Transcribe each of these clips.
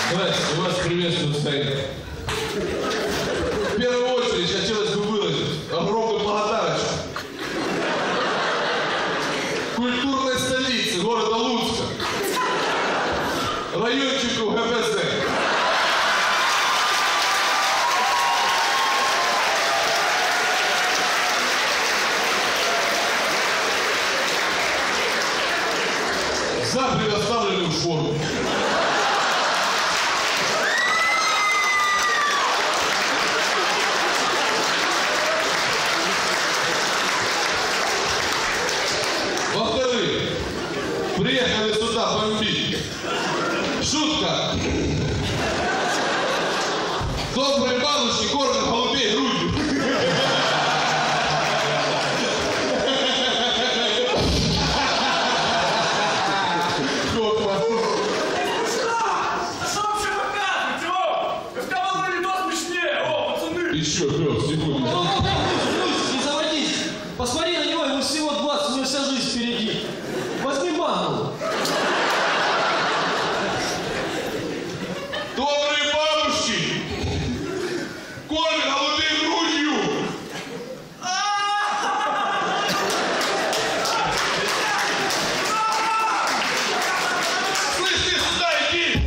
Здравствуйте, вас приветствует старик. В первую очередь хотелось бы выразить огромную благодарность культурной столице города Луцка, райончику ГПЗ. За предоставленную форму. Во-вторых, приехали сюда бомбить. Шутка. Добрые бабушки кормят голубей грудью. Еще, пёс, секунду. Не заводись. Посмотри на него, ему всего 20, у него вся жизнь впереди. Возьми маму. Добрые бабушки кормят голубей грудью. Слышь, ты сюда иди.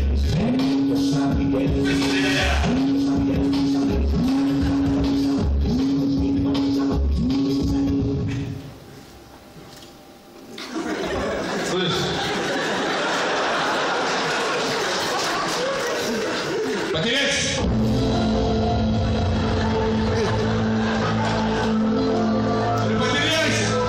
Слышь. Потеряйся. Потеряйся.